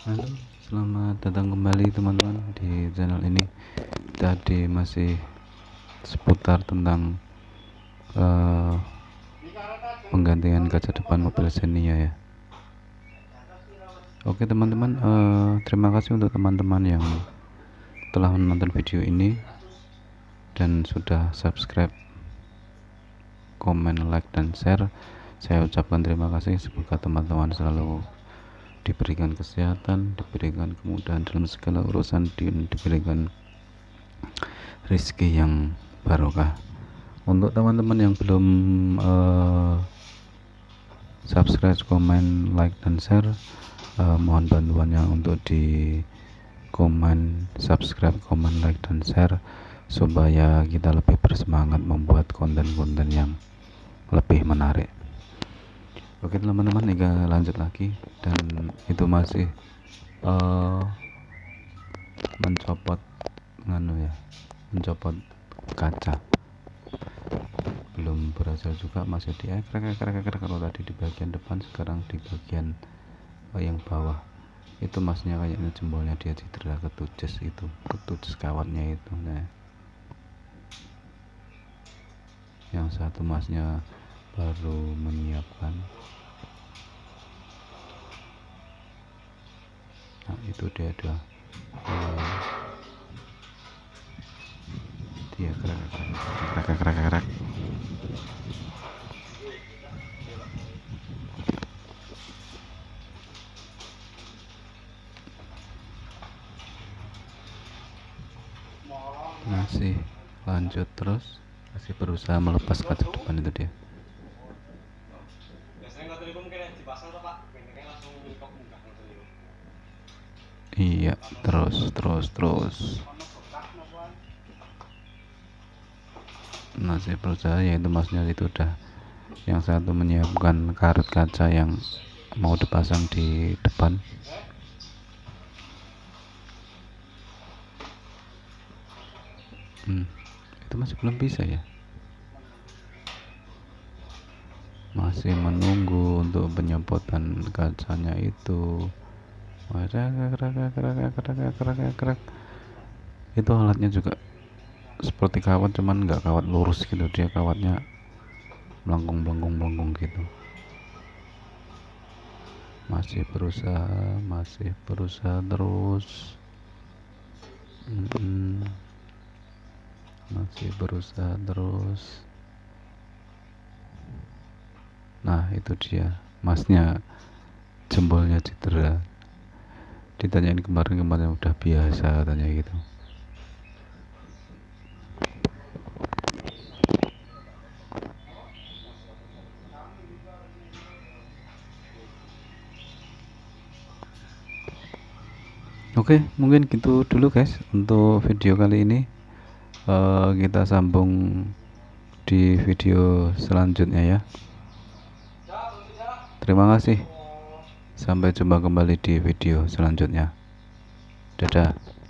Halo, selamat datang kembali teman-teman di channel ini. Tadi masih seputar tentang penggantian kaca depan mobil Xenia ya. Oke teman-teman, terima kasih untuk teman-teman yang telah menonton video ini dan sudah subscribe, komen, like, dan share. Saya ucapkan terima kasih. Semoga teman-teman selalu diberikan kesehatan, diberikan kemudahan dalam segala urusan, diberikan rezeki yang barokah. Untuk teman-teman yang belum subscribe, komen, like, dan share, mohon bantuannya untuk di komen, subscribe, komen, like, dan share supaya kita lebih bersemangat membuat konten-konten yang lebih menarik. Oke teman-teman, kita lanjut lagi, dan itu masih mencopot kaca, belum berhasil juga, masih di kalau tadi di bagian depan, sekarang di bagian yang bawah itu masnya kayaknya jempolnya dia cedera, ketucis kawatnya itu. Nah, yang satu masnya baru menyiapkan. Nah, itu dia udah dia kerak. Masih lanjut terus, masih berusaha melepas kaca depan itu dia. Iya, terus masih berusaha, yaitu masnya itu udah yang satu menyiapkan karet kaca yang mau dipasang di depan. Itu masih belum bisa ya, masih menunggu untuk penyemprotan kacanya itu. Itu alatnya juga seperti kawat, cuman nggak kawat lurus gitu, dia kawatnya melengkung gitu. Masih berusaha terus. Masih berusaha terus. Nah, itu dia masnya jempolnya cedera. Ditanyain kemarin udah biasa katanya gitu. Oke, mungkin gitu dulu guys untuk video kali ini. Kita sambung di video selanjutnya ya. Terima kasih. Sampai jumpa kembali di video selanjutnya. Dadah.